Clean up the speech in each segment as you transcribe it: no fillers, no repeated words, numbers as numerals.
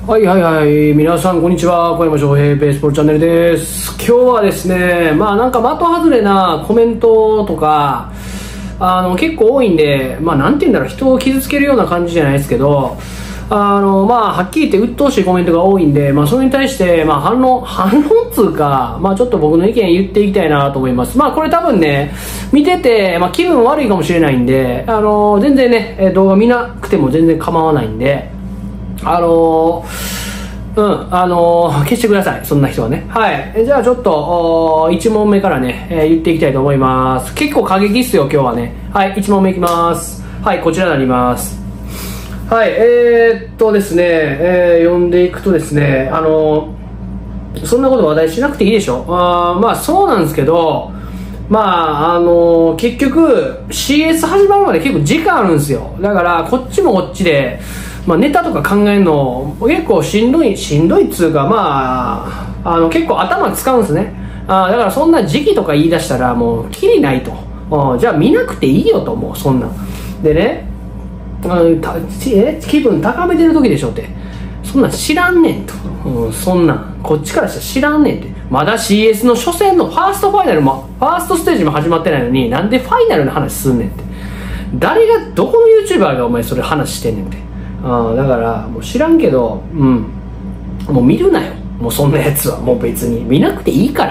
はいはいはい、皆さんこんにちは。小山翔平ベースボールチャンネルです。今日はですね、なんか的外れなコメントとか結構多いんで、なんて言うんだろう、人を傷つけるような感じじゃないですけど、はっきり言って鬱陶しいコメントが多いんで、それに対して、反論つうか、ちょっと僕の意見言っていきたいなと思います。これ多分ね、見てて、気分悪いかもしれないんで、全然ね、動画見なくても全然構わないんで、消してください、そんな人はね。はい。じゃあちょっと、1問目からね、言っていきたいと思います。結構過激っすよ、今日はね。はい、1問目いきます。はい、こちらになります。はい、ですね、読んでいくとですね、そんなこと話題しなくていいでしょ。そうなんですけど、結局、CS 始まるまで結構時間あるんですよ。だから、こっちもこっちで、ネタとか考えるの結構しんどいっつうか、結構頭使うんですね。だからそんな時期とか言い出したらもうキリないと。じゃあ見なくていいよと、もうそんなんでね、気分高めてる時でしょって、そんなん知らんねんと、そんなんこっちからしたら知らんねんって。まだ CS の初戦のファーストファイナルもファーストステージも始まってないのに、なんでファイナルの話すんねんって。誰がどこの YouTuber がお前それ話してんねんって。だからもう知らんけど、もう見るなよ、もうそんなやつは。もう別に見なくていいから、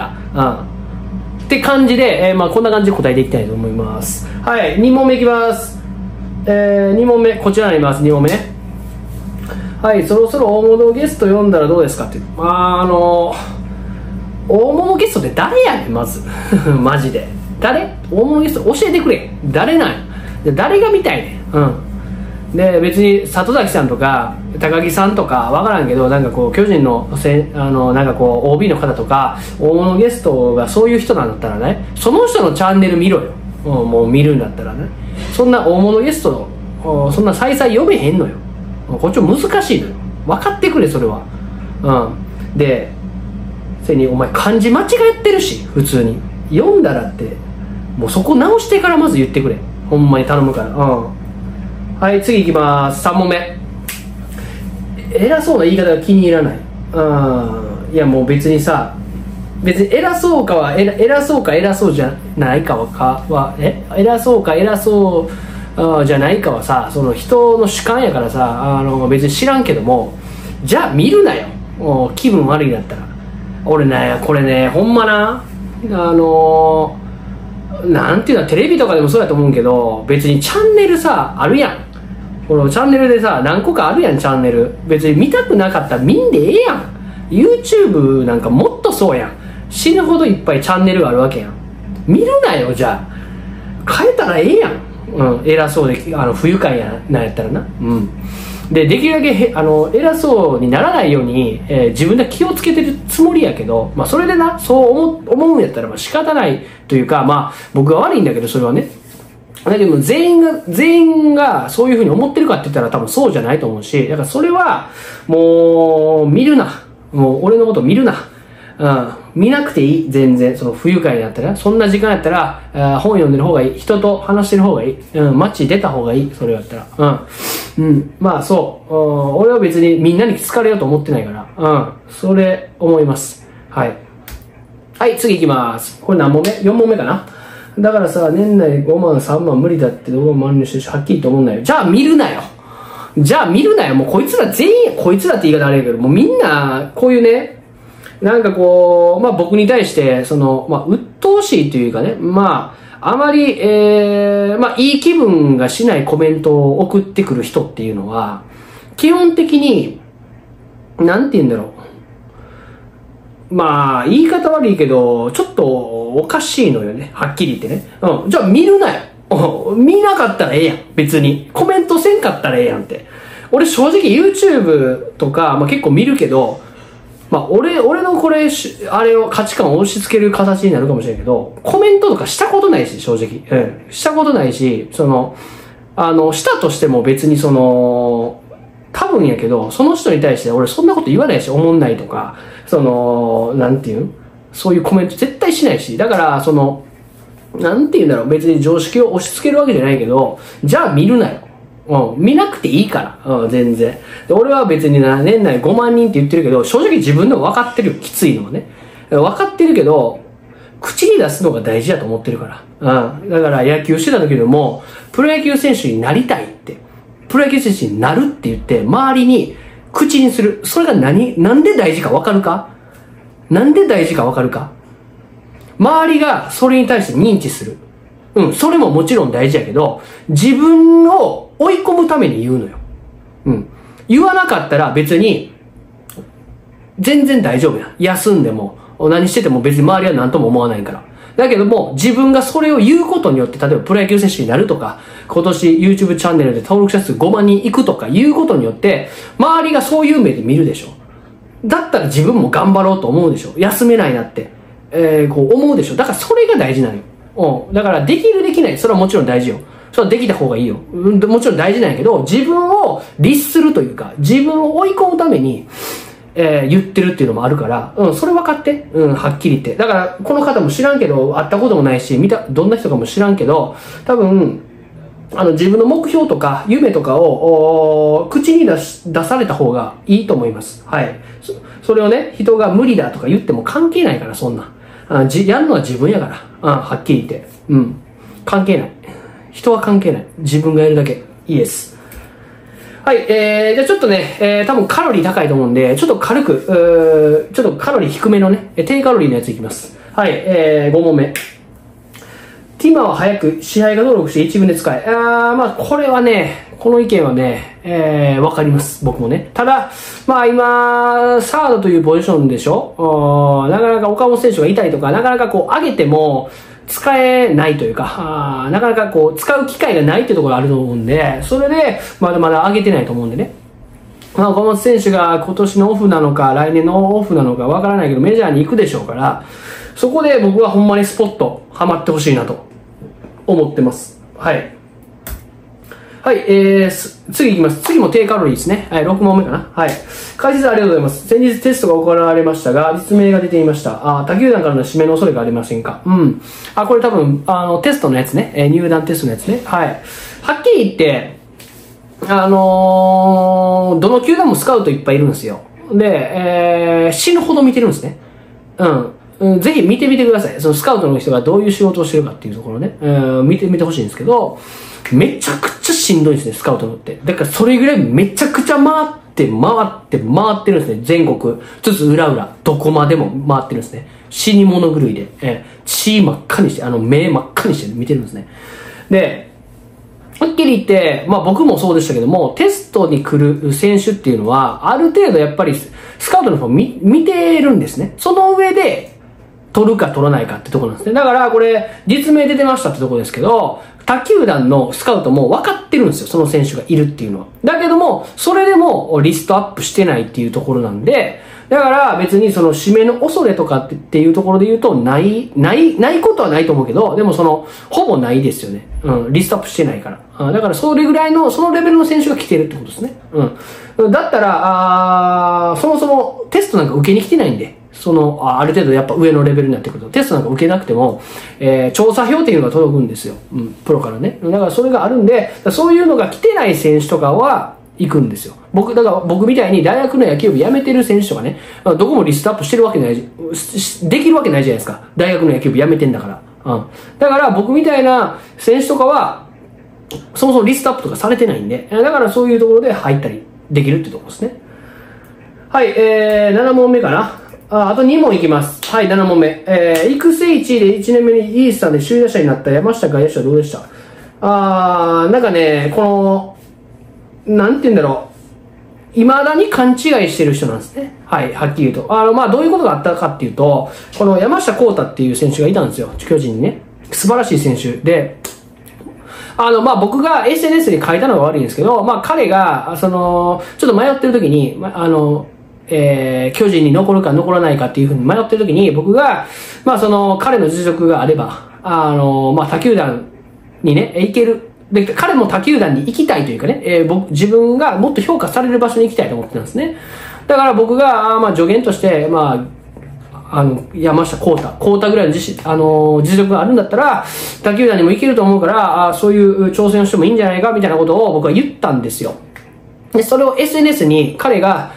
って感じで、こんな感じで答えていきたいと思います。はい、2問目いきます。2問目こちらになります。2問目ね。はい、そろそろ大物ゲスト読んだらどうですかって。大物ゲストって誰やねんまずマジで誰？大物ゲスト教えてくれ、誰なんや。誰が見たいねん。で別に里崎さんとか高木さんとかわからんけど、なんかこう巨人のなんかこう OB の方とか大物ゲストがそういう人なんだったらね、その人のチャンネル見ろよ。もう見るんだったらね、そんな大物ゲストのそんな再々呼べへんのよ。こっちも難しいのよ、分かってくれそれは。でそれにお前漢字間違ってるし、普通に読んだらってもうそこ直してからまず言ってくれ、ほんまに頼むから。はい、次いきます。3問目。偉そうな言い方が気に入らない。いやもう別にさ、別に偉そうか偉そうじゃないかは偉そうか偉そうじゃないかはさ、その人の主観やからさ、別に知らんけども、じゃあ見るなよ、気分悪いんだったら。俺ね、これね、ほんまな、なんていうの、テレビとかでもそうやと思うけど、別にチャンネルさあるやん。このチャンネルでさ何個かあるやん、チャンネル。別に見たくなかったら見んでええやん。 YouTube なんかもっとそうやん。死ぬほどいっぱいチャンネルがあるわけやん。見るなよ、じゃあ変えたらええやん。偉そうで不愉快なんやったらな。でできるだけ偉そうにならないように、自分で気をつけてるつもりやけど、それでなそう思うんやったら仕方ないというか、僕が悪いんだけど、それはね。だけど全員がそういうふうに思ってるかって言ったら多分そうじゃないと思うし、だからそれはもう見るな。もう俺のこと見るな。見なくていい。全然その不愉快になったら、そんな時間やったら本読んでる方がいい、人と話してる方がいい、街出た方がいい、それやったら。そう俺は別にみんなに好かれようと思ってないから、それ思います。はい、次行きます。これ何問目？ 4 問目かな。だからさ、年内5万3万無理だって動画もあるにしてるし、はっきりと思うんだよ。じゃあ見るなよ。もうこいつら全員、こいつらって言い方あれやけど、もうみんなこういうね、なんかこう僕に対して鬱陶しいというかね、あまりいい気分がしないコメントを送ってくる人っていうのは基本的になんて言うんだろう、言い方悪いけどちょっとおかしいのよね、はっきり言ってね。じゃあ見るなよ。見なかったらええやん、別にコメントせんかったらええやんって。俺正直 YouTube とか、結構見るけど、俺のこれあれを価値観を押し付ける形になるかもしれんけど、コメントとかしたことないし、正直したことないし、したとしても別に多分やけど、その人に対して俺そんなこと言わないし、思んないとか、なんていう、そういうコメント絶対しないし、だからなんていうんだろう、別に常識を押し付けるわけじゃないけど、じゃあ見るなよ。 見なくていいから。全然。で俺は別に年内5万人って言ってるけど、正直自分でも分かってるよ。きついのはね。分かってるけど、口に出すのが大事だと思ってるから。だから野球してた時でも、プロ野球選手になりたいって、プロ野球選手になるって言って、周りに口にする。それがなんで大事か分かるか？なんで大事か分かるか？周りがそれに対して認知する。それももちろん大事やけど、自分を追い込むために言うのよ。言わなかったら別に、全然大丈夫や。休んでも、何してても別に周りは何とも思わないから。だけども、自分がそれを言うことによって、例えばプロ野球選手になるとか、今年 YouTube チャンネルで登録者数5万人いくとか言うことによって、周りがそういう目で見るでしょ。だったら自分も頑張ろうと思うでしょ。休めないなって、こう思うでしょ。だからそれが大事なのよ。だからできるできない、それはもちろん大事よ。それはできた方がいいよ。もちろん大事なんやけど、自分を律するというか、自分を追い込むために、言ってるっていうのもあるから、それ分かって。はっきり言って。だから、この方も知らんけど、会ったこともないし、どんな人かも知らんけど、多分、自分の目標とか、夢とかを、口に出された方がいいと思います。はい。それをね、人が無理だとか言っても関係ないから、そんな。やるのは自分やから。はっきり言って。関係ない。人は関係ない。自分がやるだけ。いいです。はい、じゃあちょっとね、多分カロリー高いと思うんで、ちょっと軽く、ちょっとカロリー低めのね、低カロリーのやついきます。はい、5問目。ティマは早く支配下登録して一軍で使え。まあこれはね、この意見はね、わかります。僕もね。ただ、まあ今、サードというポジションでしょ？なかなか岡本選手が痛いとか、なかなかこう上げても、使えないというか、なかなかこう、使う機会がないっていうところがあると思うんで、それで、まだまだ上げてないと思うんでね。まあ、岡本選手が今年のオフなのか、来年のオフなのかわからないけど、メジャーに行くでしょうから、そこで僕はほんまにスポット、ハマってほしいなと、思ってます。はい。はい、次いきます。次も低カロリーですね。はい、6問目かな。はい。解説ありがとうございます。先日テストが行われましたが、実名が出ていました。他球団からの指名の恐れがありませんか？これ多分、テストのやつね。入団テストのやつね。はい。はっきり言って、どの球団もスカウトいっぱいいるんですよ。で、死ぬほど見てるんですね。ぜひ見てみてください。そのスカウトの人がどういう仕事をしてるかっていうところね。見てみてほしいんですけど、めちゃくちゃしんどいですね、スカウトのって。だからそれぐらいめちゃくちゃ回ってるんですね、全国。つつ裏裏、どこまでも回ってるんですね。死に物狂いで、血真っ赤にして、目真っ赤にして見てるんですね。で、はっきり言って、まあ僕もそうでしたけども、テストに来る選手っていうのは、ある程度やっぱりスカウトの方見てるんですね。その上で、取るか取らないかってところなんですね。だからこれ、実名出てましたってところですけど、他球団のスカウトも分かってるんですよ。その選手がいるっていうのは。だけども、それでもリストアップしてないっていうところなんで、だから別にその指名の恐れとかっていうところで言うと、ないことはないと思うけど、でもほぼないですよね。リストアップしてないから。だからそれぐらいの、そのレベルの選手が来てるってことですね。だったら、そもそもテストなんか受けに来てないんで、ある程度やっぱ上のレベルになってくると、テストなんか受けなくても、調査票っていうのが届くんですよ。プロからね。だからそれがあるんで、そういうのが来てない選手とかは、行くんですよ。だから僕みたいに大学の野球部辞めてる選手とかね、どこもリストアップしてるわけない、できるわけないじゃないですか。大学の野球部辞めてんだから。だから僕みたいな選手とかは、そもそもリストアップとかされてないんで、だからそういうところで入ったりできるってところですね。はい、7問目かな。あと2問いきます。はい、7問目。育成1位で1年目にイースターで首位打者になった山下外野手はどうでした？なんかね、なんて言うんだろう。未だに勘違いしてる人なんですね。はい、はっきり言うと。どういうことがあったかっていうと、この山下幸太っていう選手がいたんですよ。巨人にね。素晴らしい選手で、僕が SNS に書いたのが悪いんですけど、彼が、ちょっと迷ってる時に、巨人に残るか残らないかっていうふうに迷ってる時に、僕が、彼の実力があれば、他球団にね、行ける。で、彼も他球団に行きたいというかね、自分がもっと評価される場所に行きたいと思ってたんですね。だから僕が、助言として、 山下幸太ぐらいの実力があるんだったら、他球団にもいけると思うから、そういう挑戦をしてもいいんじゃないか、みたいなことを僕は言ったんですよ。で、それを SNS に彼が、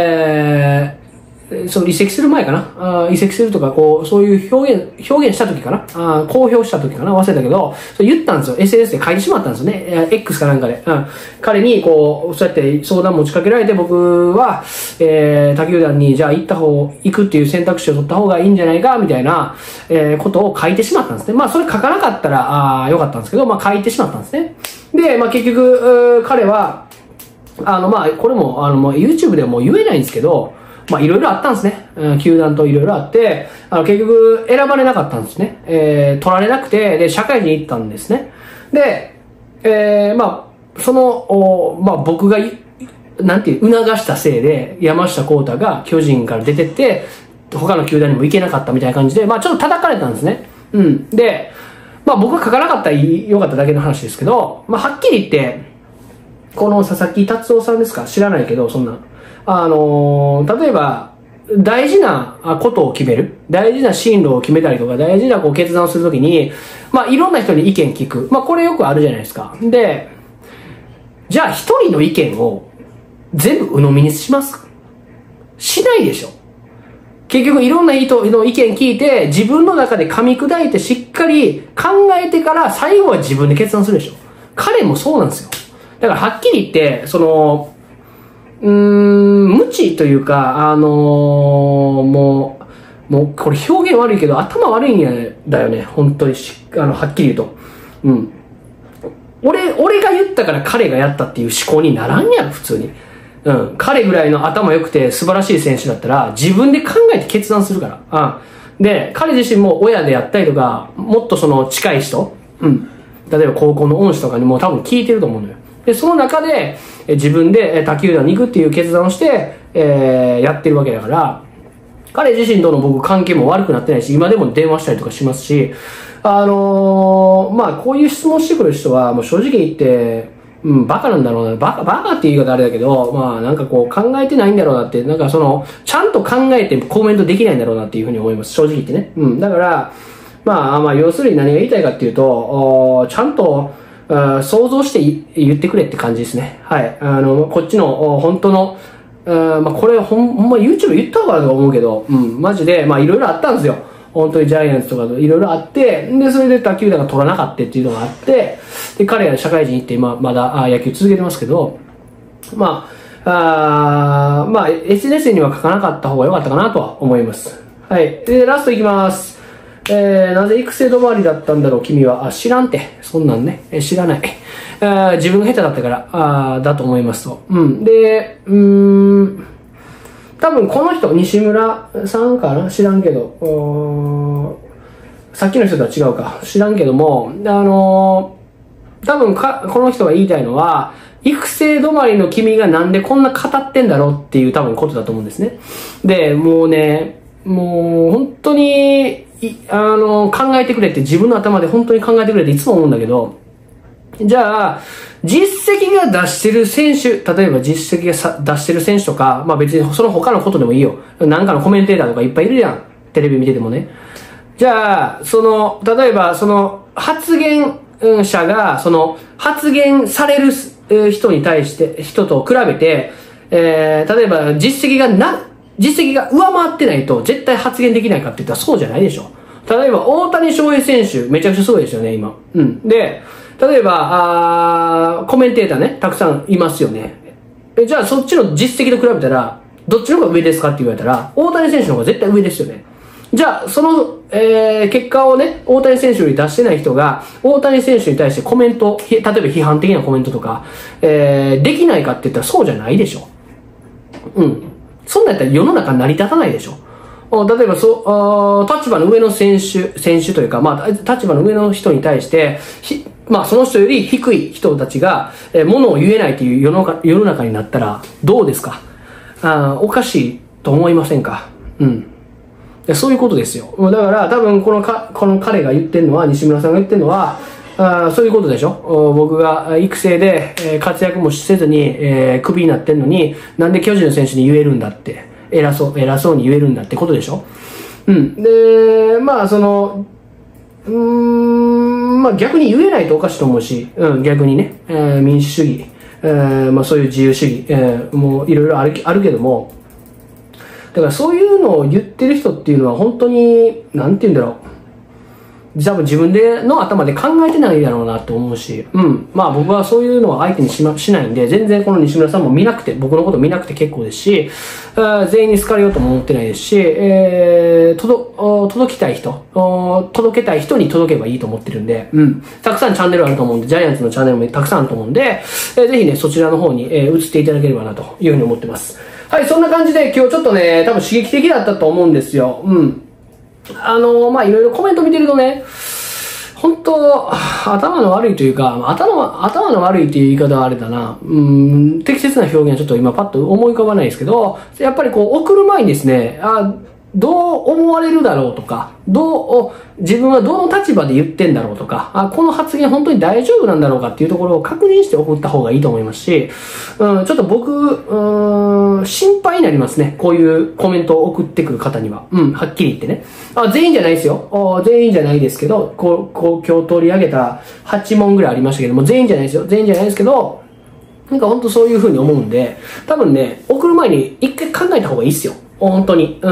移籍する前かな、移籍するとか、そういう表現した時かな、公表した時かな、忘れたけど、そう言ったんですよ。SNS で書いてしまったんですよね。X かなんかで。彼に、そうやって相談持ちかけられて、僕は、他球団に、じゃあ行くっていう選択肢を取った方がいいんじゃないか、みたいな、ことを書いてしまったんですね。まあ、それ書かなかったら、よかったんですけど、まあ、書いてしまったんですね。で、まあ、結局、彼は、まあ、これも、YouTube ではもう言えないんですけど、まあ、いろいろあったんですね。球団といろいろあって、結局、選ばれなかったんですね。取られなくて、で、社会人行ったんですね。で、まあ、まあ、僕が、なんていう、促したせいで、山下幸太が巨人から出てって、他の球団にも行けなかったみたいな感じで、まあ、ちょっと叩かれたんですね。うん。で、まあ、僕が書かなかったらよかっただけの話ですけど、まあ、はっきり言って、この佐々木達夫さんですか？知らないけど、そんな。例えば、大事なことを決める。大事な進路を決めたりとか、大事な決断をするときに、まあ、いろんな人に意見聞く。まあ、これよくあるじゃないですか。で、じゃあ一人の意見を全部鵜呑みにしますか？しないでしょ。結局いろんな人の意見聞いて、自分の中で噛み砕いてしっかり考えてから最後は自分で決断するでしょ。彼もそうなんですよ。だからはっきり言って、無知というか、もう、これ表現悪いけど、頭悪いんだよね。本当にはっきり言うと。うん。俺が言ったから彼がやったっていう思考にならんやろ、普通に。うん。彼ぐらいの頭良くて素晴らしい選手だったら、自分で考えて決断するから。で、彼自身も親であったりとか、もっと近い人、うん。例えば高校の恩師とかにも多分聞いてると思うのよ。で、その中で、自分で他球団に行くっていう決断をして、やってるわけだから、彼自身との僕関係も悪くなってないし、今でも電話したりとかしますし、まあ、こういう質問してくる人は、もう正直言って、バカなんだろうな。バカっていう言い方あれだけど、まあなんか考えてないんだろうなって、なんかちゃんと考えてコメントできないんだろうなっていうふうに思います。正直言ってね。だから、まあ要するに何が言いたいかっていうと、ちゃんと、想像して言ってくれって感じですね。はい。こっちの、本当の、まあこれほんま YouTube 言った方がと思うけど、マジで、まあいろいろあったんですよ。本当にジャイアンツとかといろいろあって、で、それで他球団が取らなかったっていうのがあって、で、彼は社会人行って今、まだ野球続けてますけど、まあ SNS には書かなかった方が良かったかなとは思います。はい。で、ラストいきます。なぜ育成止まりだったんだろう、君は。知らんて。そんなんね。知らない。自分が下手だったから、だと思いますと。で、多分この人、西村さんかな知らんけど、さっきの人とは違うか。知らんけども、多分この人が言いたいのは、育成止まりの君がなんでこんな語ってんだろうっていう多分ことだと思うんですね。で、もう本当に、考えてくれって自分の頭で本当に考えてくれっていつも思うんだけど、じゃあ、実績が出してる選手、例えば実績が出してる選手とか、まあ別にその他のことでもいいよ。なんかのコメンテーターとかいっぱいいるじゃん。テレビ見ててもね。じゃあ、例えば発言者が、発言される人に対して、人と比べて、例えば実績が上回ってないと絶対発言できないかって言ったらそうじゃないでしょ。例えば大谷翔平選手めちゃくちゃすごいですよね、今。で、例えば、コメンテーターね、たくさんいますよね。じゃあそっちの実績と比べたら、どっちの方が上ですかって言われたら、大谷選手の方が絶対上ですよね。じゃあ、結果をね、大谷選手より出してない人が、大谷選手に対してコメント、例えば批判的なコメントとか、できないかって言ったらそうじゃないでしょ。そんなんやったら世の中成り立たないでしょ。例えば立場の上の選手というか、まあ、立場の上の人に対して、まあ、その人より低い人たちが、物を言えないという世の中になったら、どうですか？おかしいと思いませんか？そういうことですよ。だから、多分この彼が言ってるのは、西村さんが言ってるのは、そういうことでしょ。僕が育成で、活躍もせずに、クビになってんのに、なんで巨人の選手に言えるんだって。偉そうに言えるんだってことでしょ。 うん。で、まあ、まあ逆に言えないとおかしいと思うし、逆にね、民主主義、まあそういう自由主義、もういろいろあるけども、だからそういうのを言ってる人っていうのは本当に、なんて言うんだろう。多分自分の頭で考えてないだろうなと思うし、まあ僕はそういうのは相手にしないんで、全然この西村さんも見なくて、僕のこと見なくて結構ですし、全員に好かれようとも思ってないですし、届きたい人、届けたい人に届けばいいと思ってるんで、たくさんチャンネルあると思うんで、ジャイアンツのチャンネルもたくさんあると思うんで、ぜひね、そちらの方に、移っていただければなというふうに思ってます。はい、そんな感じで今日ちょっとね、多分刺激的だったと思うんですよ。まあいろいろコメント見てるとね、本当頭の悪いというか、頭の悪いっていう言い方はあれだな。適切な表現はちょっと今パッと思い浮かばないですけど、やっぱりこう送る前にですね、どう思われるだろうとか、自分はどの立場で言ってんだろうとか、この発言本当に大丈夫なんだろうかっていうところを確認して送った方がいいと思いますし、ちょっと僕、心配になりますね。こういうコメントを送ってくる方には。はっきり言ってね。全員じゃないですよ。全員じゃないですけど、今日取り上げた8問ぐらいありましたけども、全員じゃないですよ。全員じゃないですけど、なんか本当そういう風に思うんで、多分ね、送る前に一回考えた方がいいっすよ。本当に。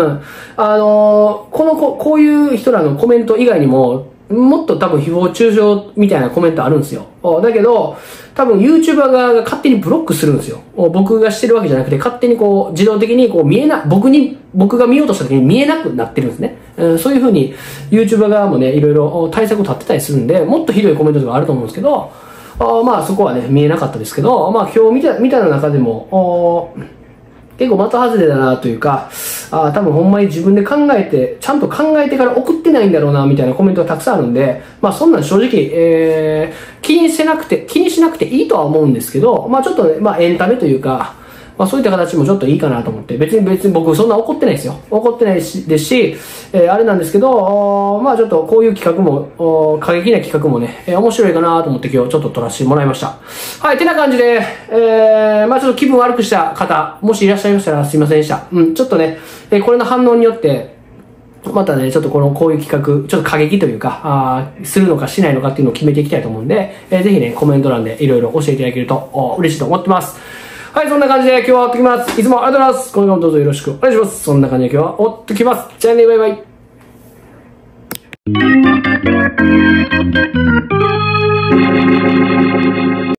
こういう人らのコメント以外にも、もっと多分誹謗中傷みたいなコメントあるんですよ。だけど、多分 YouTuber 側が勝手にブロックするんですよ。僕がしてるわけじゃなくて、勝手にこう、自動的にこう僕が見ようとした時に見えなくなってるんですね。そういう風に YouTuber 側もね、いろいろ対策を立ってたりするんで、もっとひどいコメントとかあると思うんですけど、まあそこはね、見えなかったですけど、まあ今日見た中でも、結構的外れだなというか、多分ほんまに自分でちゃんと考えてから送ってないんだろうな、みたいなコメントがたくさんあるんで、まあそんなん正直、気にしなくていいとは思うんですけど、まあちょっとね、まあエンタメというか、まあそういった形もちょっといいかなと思って、別に僕そんな怒ってないですよ。怒ってないですし、あれなんですけど、まあちょっとこういう企画も、過激な企画もね、面白いかなと思って今日ちょっと撮らせてもらいました。はい、てな感じで、まあちょっと気分悪くした方、もしいらっしゃいましたらすいませんでした。ちょっとね、これの反応によって、またね、ちょっとこういう企画、ちょっと過激というか、するのかしないのかっていうのを決めていきたいと思うんで、ぜひね、コメント欄でいろいろ教えていただけると嬉しいと思ってます。はい、そんな感じで今日は終わってきます。いつもありがとうございます。これからもどうぞよろしくお願いします。そんな感じで今日は終わってきます。じゃあね、バイバイ。